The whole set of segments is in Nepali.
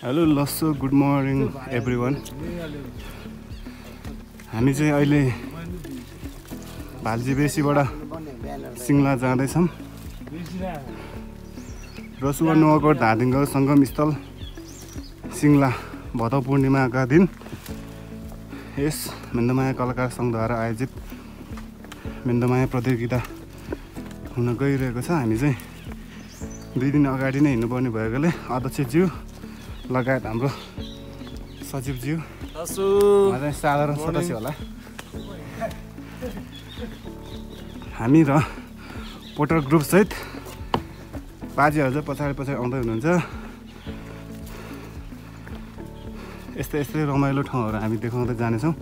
हेलो लस्सो गुड मर्निङ एभ्रिवान। हामी चाहिँ अहिले भाल्जीबेसीबाट सिङ्ला जाँदैछौँ। रसुवा नुवाकोट धादिङको सङ्गम स्थल सिङ्ला भदौ पूर्णिमाका दिन यस मेन्दमाया कलाकार सङ्घद्वारा आयोजित मेन्दमाया प्रतियोगिता हुन गइरहेको छ। हामी चाहिँ 2 दिन अगाडि नै हिँड्नुपर्ने भएकोले अध्यक्षज्यू लगायत हाम्रो सचिवज्यू चाहिँ साधारण सदस्य होला हामी र पोटर ग्रुप सहित बाजेहरू चाहिँ पछाडि आउँदै हुनुहुन्छ। यस्तै रमाइलो ठाउँहरू हामी देखाउँदै जानेछौँ।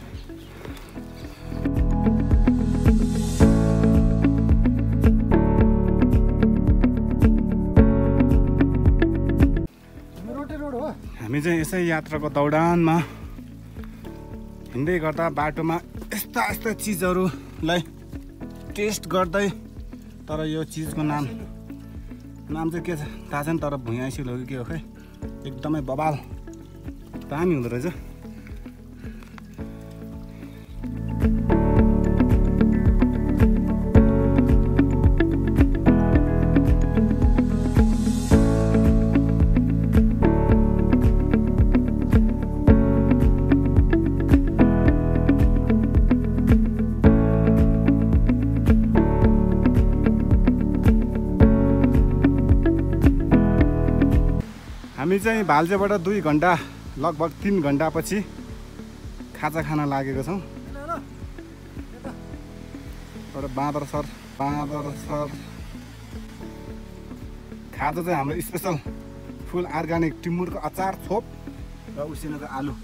हामी चाहिँ यसै यात्राको दौडानमा हिँड्दै गर्दा बाटोमा यस्ता चिजहरूलाई टेस्ट गर्दै, तर यो चिजको नाम चाहिँ के छ थाहा छैन, तर भुइँ हो कि के हो खै, एकदमै बबाल दामी हुँदो रहेछ। हामी चाहिँ भाल्जेबाट 2 घन्टा लगभग 3 घन्टापछि खाजा खान लागेको छौँ। तर बाँदर सर खाजा चाहिँ हाम्रो स्पेसल फुल अर्ग्यानिक टिमुरको अचार छोप र उसिनेको आलु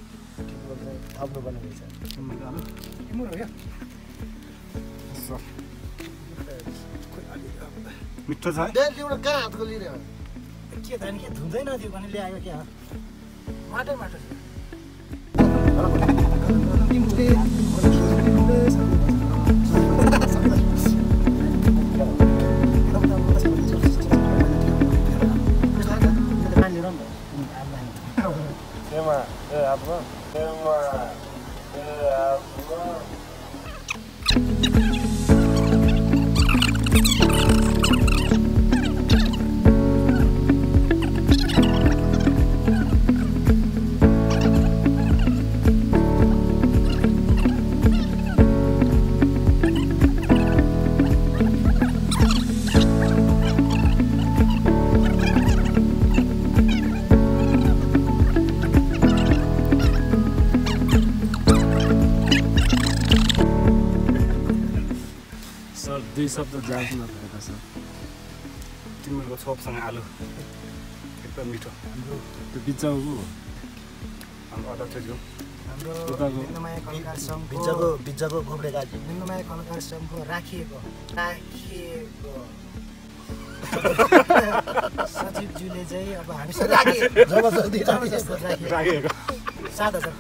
मिठो छ के धानी के धुँदैन थियो भने ल्यायो क्या माटो सर 2 शब्द जान्छु नभएका सर। टिमुरको छोपसँग आलु एकदम मिठो। त्यो बिचाउको हाम्रो अध्यक्षज्यू हाम्रो मेन्दमाया कलाकार सङ्घ बिजको घोप्डेका मेन्दमाया कलाकार सङ्घको राखिएको सचिवज्यूले चाहिँ अब हामीसँग जबरजस्ती राखिएको 7,000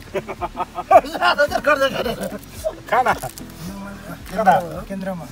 खर्च गरेर खाना केन्द्रमा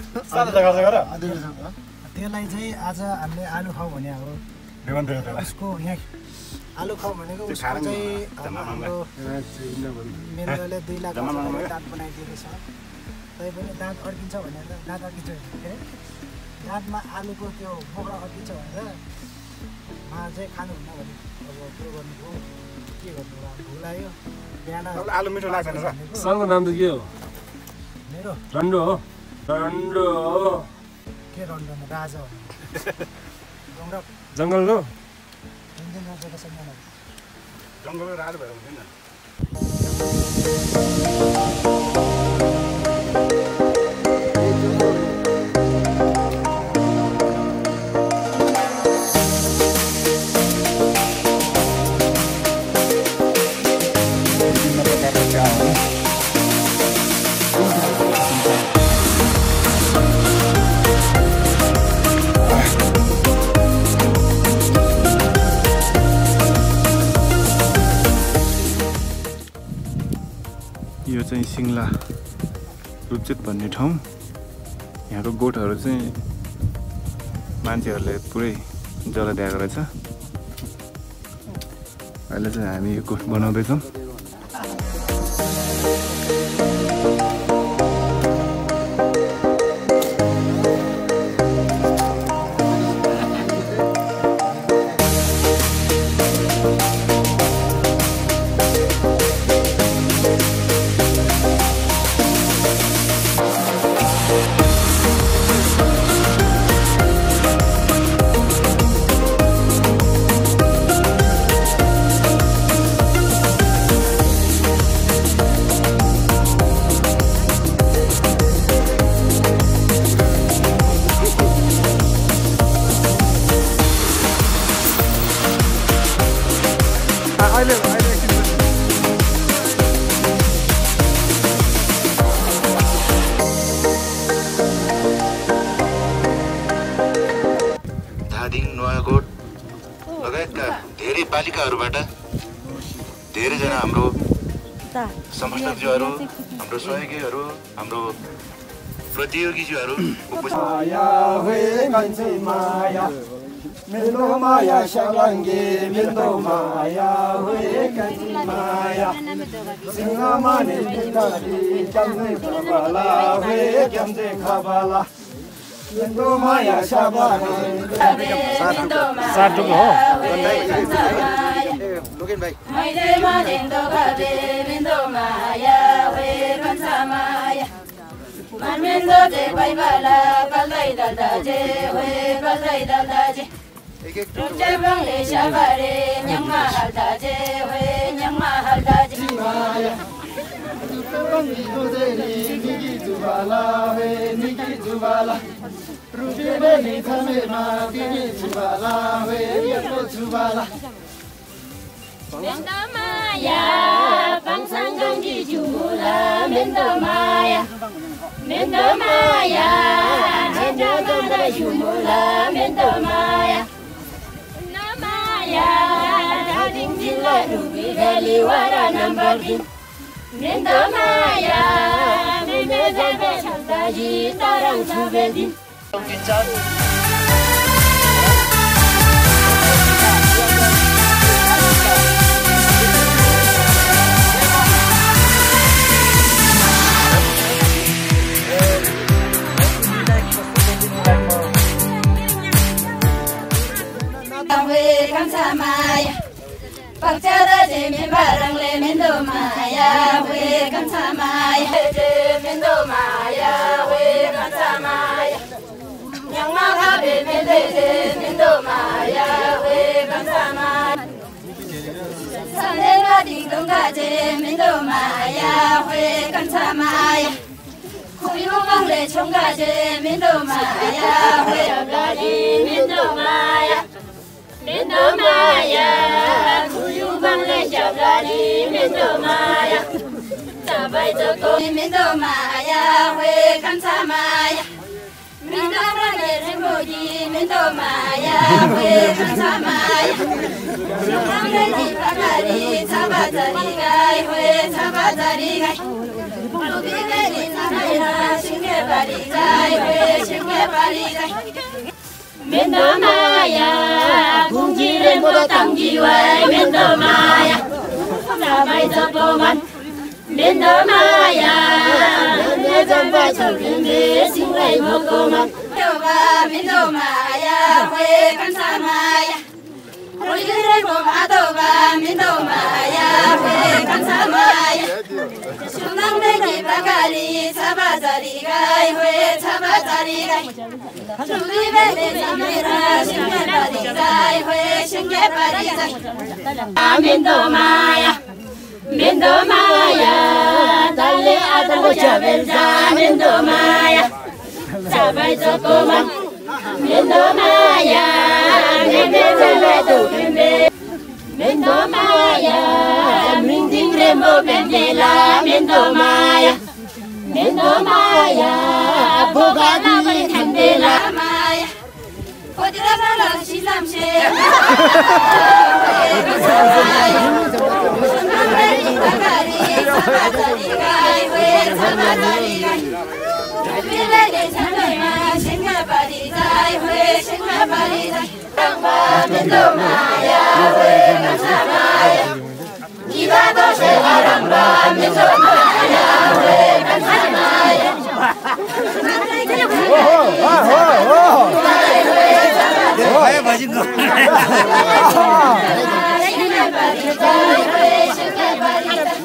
त्यसलाई चाहिँ आज हामीले आलु खाऊ भने हो उसको यहाँ आलु खाऊ भनेको उसको चाहिँ हाम्रो मेन्दोले 2 लाख दाँत बनाइदिएको छ। तैपनि दाँत अड्किन्छ भनेर दाँत अड्किन्छ दाँतमा आलुको त्यो बोक्रा अड्किन्छ भनेर उहाँ चाहिँ खानुहुन्न भने अब त्यो गर्नुभयो के गर्नु भुलायो बिहान आलु मिठो लाग्दैन र सरको नाम त के हो मेरो रन्डो हो के रन्डो राजा हो जङ्गलको जङ्गलको राजा भएर हुँदैन। यो चाहिँ सिङ्ला रुप्चेत भन्ने ठाउँ। यहाँको गोठहरू चाहिँ मान्छेहरूले पुरै जलाइदिएको रहेछ। अहिले चाहिँ हामी यो कोट बनाउँदैछौँ। धादिङ नुवाकोट लगायतका धेरै पालिकाहरूबाट धेरैजना हाम्रो समष्टकज्यूहरू, हाम्रो सहयोगीहरू, हाम्रो प्रतियोगीज्यूहरू Mindo maya shalangi, mindo maya hui kanji maya. Singa mani bidari, jamde kabala hui jamde kabala. Mindo maya shalangi. Satu ho. Loken भाइ मैले मनिन्दो गबे मिन्दो माया वे भन्छ माया मनमिन्दो जे बैबला बल्दै दल्दा जे वे बल्दै दल्दा जे रुचे बंगले शबरे न्यङमा हल्दा जे वे न्यङमा हल्दा जे माया बंगी गोदेरी निकी जुबाला वे निकी जुबाला रुचे बेली थमे मा बिनी जुबाला वे यको जुबाला Mindo maya bangsang ganggi jula mindo maya mindo maya mindo maya jula mindo maya mindo maya dading jilla rubi gali wara nambardi mindo maya mindo zabe shantaji tarang subedi Maya, Pakchada Jimmy Barangle Mindo Maya, we Kansamaya, Mindo Maya, we Kansamaya, Young Maka Mindo Maya, we Kansamaya, Sunday Lading Dungaje, Mindo Maya, we Kansamaya, Kuyumang Chungaje, Mindo Maya, we Bladi, Mindo Maya. Mindo maya, kuyu bangle jablari. Mindo maya, tabai toko. Mindo maya, we kansa maya. Mindo bangle remodi. Mindo maya, we kansa maya. Bangle di bagari, tabatari gai, we tabatari gai. Lubi gai namaya, shinge bari gai, we shinge bari gai. Mindo maya, kunjire moda tangjiwa. Mindo maya, sabai tokoman. Mindo maya, nezamba choginde singlai mokoman. Mindo maya, we kansa maya. Kunjire moda toba. Mindo maya, we kansa maya. Sunang degi bagari, sabazari gai, we sabazari gai. Lubi bele samira, shinge bari gai, we shinge bari gai. Mindo maya, Mindo maya, dalle adamu jabelza. Mindo maya, sabai tokoman. Mindo maya, nebe jale tokembe. Mindo maya, mingding rembo bendela. Mindo maya, Mindo maya, bogana bari thandela maya. Kodira bala shilam she. Sunamari bagari, sabazari gai, we sabazari gai. Bilele sanama, shinga bari gai, we shinga bari gai. Mindo maya, we kansa maya.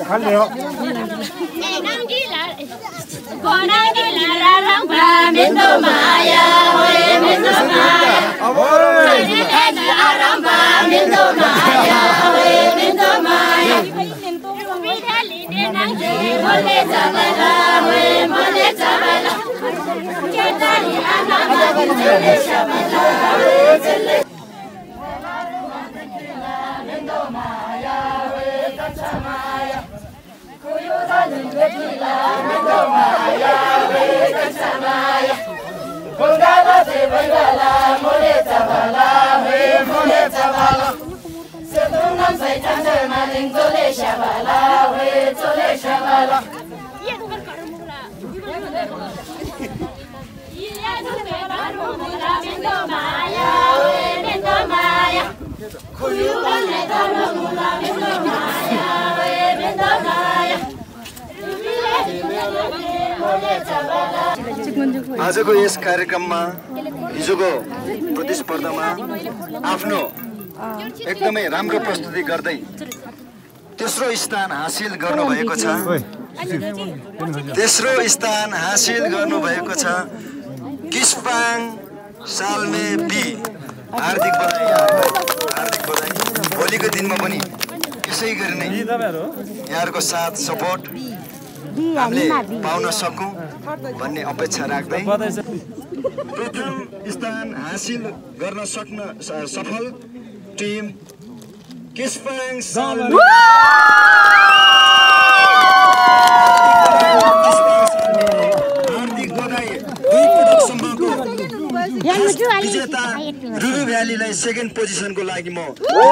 आजको यस कार्यक्रममा हिजोको प्रतिस्पर्धामा आफ्नो एकदमै राम्रो प्रस्तुति गर्दै तेस्रो स्थान हासिल गर्नुभएको छ। तेस्रो स्थान हासिल गर्नुभएको छ किस्पाङ साल्मे बी। हार्दिक बधाई, हार्दिक बधाई। भोलिको दिनमा पनि यसै गरी नै यहाँहरूको साथ सपोर्ट हामीले पाउन सकौँ भन्ने अपेक्षा राख्दै प्रथम स्थान हासिल गर्न सक्न सफल टिम किस्पाङ साल्मे। हार्दिक बधाई। 2 पटकसम्मको विजेता रुरु भ्यालीलाई सेकेन्ड पोजिसनको लागि म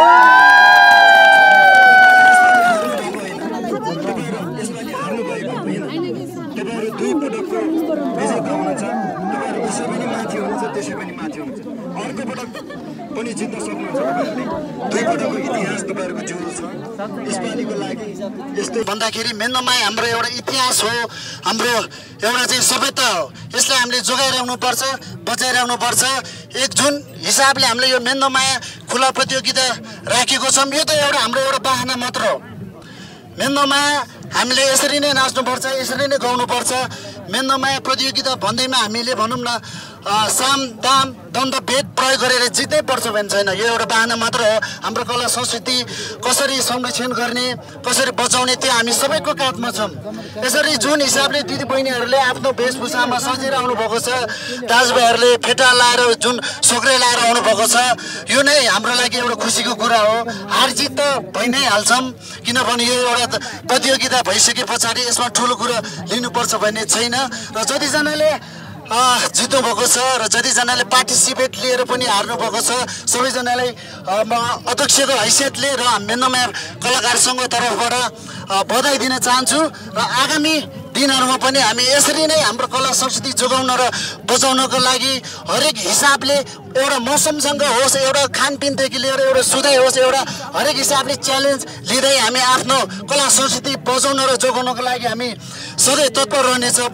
तपाईहरु 2 पटकको विजेता हुनुहुन्छ। तपाईहरु यसै पनि माथि हुनुहुन्छ, त्यसै पनि माथि हुनुहुन्छ। अर्को पटक पनि जित्न सक्नुहुन्छ तपाईहरुले। 2 पटकको इतिहास तपाईहरुको जुडो छ। यसपालिको लागि यस्तो भन्दाखेरि मेन्दोमाया हाम्रो एउटा इतिहास हो, हाम्रो एउटा चाहिँ सभ्यता हो। यसलाई हामीले जोगाइराख्नु पर्छ, बचाइराख्नु पर्छ। 1 जुन हिसाबले हामीले यो मेन्दोमाया खुला प्रतियोगिता राखेको छौँ। यो त एउटा हाम्रो एउटा बाहना मात्र हो। मेन्दोमाया हामीले यसरी नै नाच्नुपर्छ, यसरी नै गाउनुपर्छ। मेन्दोमाया प्रतियोगिता भन्दैमा हामीले भनौँ न साम दाम दण्ड भेद प्रयोग गरेर जित्नै पर्छ भन्ने छैन। यो एउटा बाहना मात्र हो। हाम्रो कला संस्कृति कसरी संरक्षण गर्ने, कसरी बचाउने त्यो हामी सबैको काँधमा छौँ। यसरी जुन हिसाबले दिदीबहिनीहरूले आफ्नो वेशभूषामा सजेर आउनुभएको छ, दाजुभाइहरूले फेटा लाएर जुन सोक्रे लाएर आउनुभएको छ, यो नै हाम्रो लागि एउटा खुसीको कुरा हो। हार जित त भइ नै हाल्छौँ, किनभने यो एउटा प्रतियोगिता भइसके पछाडि यसमा ठुलो कुरो लिनुपर्छ भन्ने छैन। र जतिजनाले जित्नु भएको छ र जतिजनाले पार्टिसिपेट लिएर पनि हार्नु भएको छ, सबैजनालाई म अध्यक्षको हैसियतले र मेन्दोमाया कलाकार सङ्घको तर्फबाट बधाई दिन चाहन्छु। र आगामी दिनहरूमा पनि हामी यसरी नै हाम्रो कला संस्कृति जोगाउन र बचाउनको लागि हरेक हिसाबले एउटा मौसमसँग होस्, एउटा खानपिनदेखि लिएर एउटा सुधाइ होस्, एउटा हरेक हिसाबले च्यालेन्ज लिँदै हामी आफ्नो कला संस्कृति बचाउन र जोगाउनको लागि हामी सधैँ तत्पर रहनेछौँ।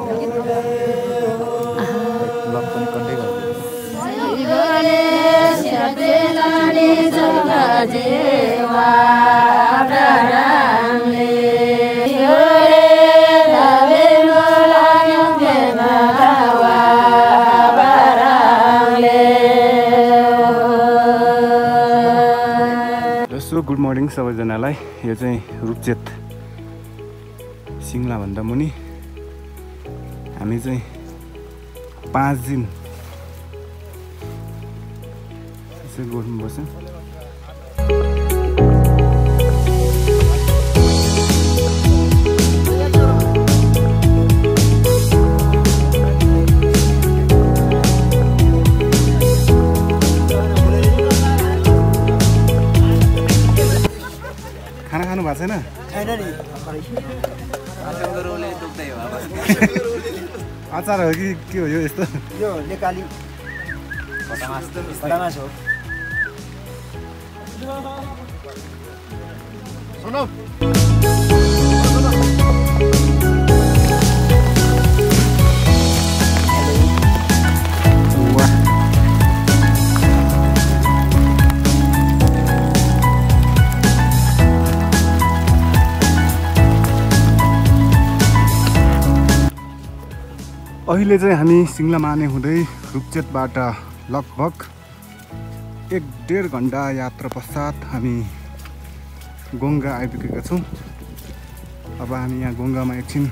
गुड मर्निङ सबैजनालाई। यो चाहिँ रुपचेत सिङ्लाभन्दा मुनि हामी चाहिँ 5 दिन यसो गर्नुपर्छ। खाना खानु भएको छैन? अचार हो कि के हो यो यस्तो? यो नेपाली भटामास हो। अहिले चाहिँ हामी सिङ्ला माने हुँदै रुप्चेकबाट लगभग 1-1.5 घन्टा यात्रा पश्चात हामी गोङ्गा आइपुगेका छौँ। अब हामी यहाँ गोङ्गामा एकछिन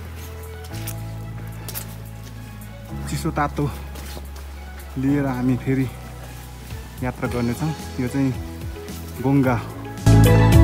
चिसो तातो लिएर हामी फेरि यात्रा गर्नेछौँ। यो चाहिँ गोङ्गा